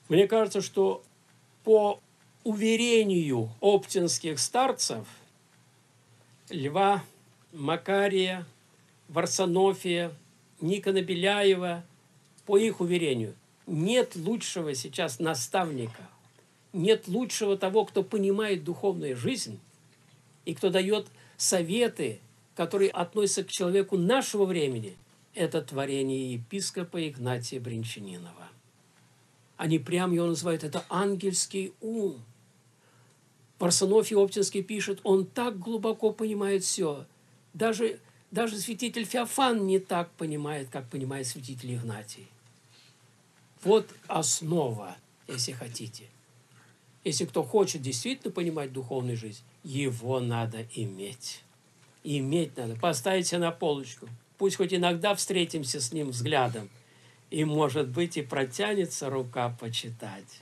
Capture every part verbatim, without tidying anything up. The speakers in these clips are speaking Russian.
Мне кажется, что по уверению оптинских старцев Льва, Макария, Варсонофия, Никона Беляева, по их уверению, нет лучшего сейчас наставника, нет лучшего того, кто понимает духовную жизнь и кто дает советы, которые относятся к человеку нашего времени. Это творение епископа Игнатия Бринчанинова. Они прям его называют, это ангельский ум. Варсонофий Оптинский пишет, он так глубоко понимает все. Даже, даже святитель Феофан не так понимает, как понимает святитель Игнатий. Вот основа, если хотите. Если кто хочет действительно понимать духовную жизнь, его надо иметь. Иметь надо, поставить себя на полочку. Пусть хоть иногда встретимся с ним взглядом, и, может быть, и протянется рука почитать.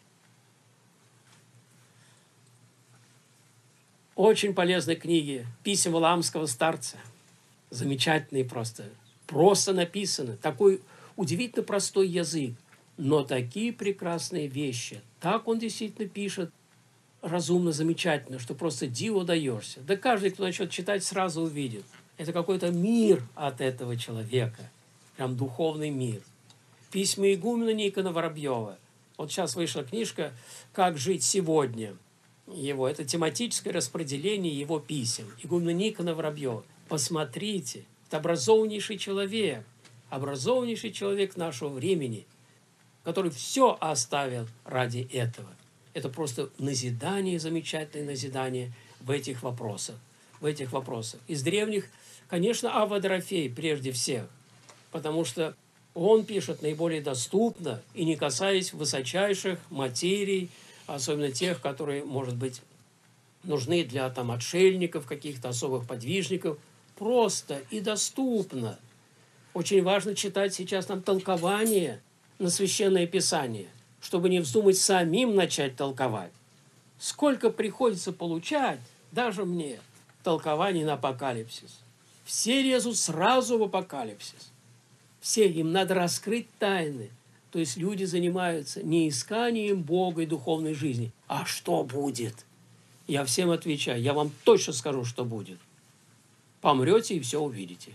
Очень полезные книги «Писем Валаамского старца». Замечательные просто. Просто написаны. Такой удивительно простой язык, но такие прекрасные вещи. Так он действительно пишет разумно, замечательно, что просто диву даешься. Да каждый, кто начнет читать, сразу увидит. Это какой-то мир от этого человека. Прям духовный мир. Письма игумена Никона Воробьева. Вот сейчас вышла книжка «Как жить сегодня». Его, это тематическое распределение его писем. Игумена Никона Воробьева. Посмотрите, это образованнейший человек. Образованнейший человек нашего времени, который все оставил ради этого. Это просто назидание, замечательное назидание в этих вопросах. В этих вопросах. Из древних, конечно, Авва Дорофей прежде всех, потому что он пишет наиболее доступно и не касаясь высочайших материй, особенно тех, которые, может быть, нужны для там, отшельников, каких-то особых подвижников, просто и доступно. Очень важно читать сейчас нам толкование на Священное Писание, чтобы не вздумать самим начать толковать. Сколько приходится получать, даже мне, толкований на апокалипсис. Все лезут сразу в апокалипсис. Все, им надо раскрыть тайны. То есть люди занимаются не исканием Бога и духовной жизни, а что будет. Я всем отвечаю, я вам точно скажу, что будет. Помрете и все увидите.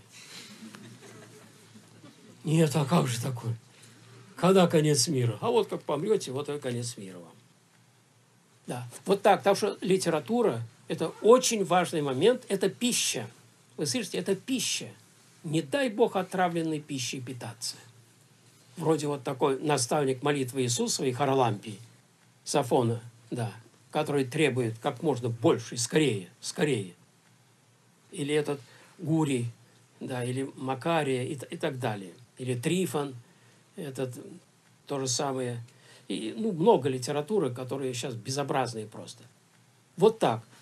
Нет, а как же такое? Когда конец мира? А вот как помрете, вот и конец мира вам. Да, вот так. Так что литература – это очень важный момент, это пища. Вы слышите, это пища. Не дай Бог отравленной пищей питаться. Вроде вот такой наставник молитвы Иисусовой Харалампии, Сафона, да, который требует как можно больше и скорее, скорее. Или этот Гурий, да, или Макария и, и так далее. Или Трифон, этот то же самое. И, ну, много литературы, которые сейчас безобразные просто. Вот так.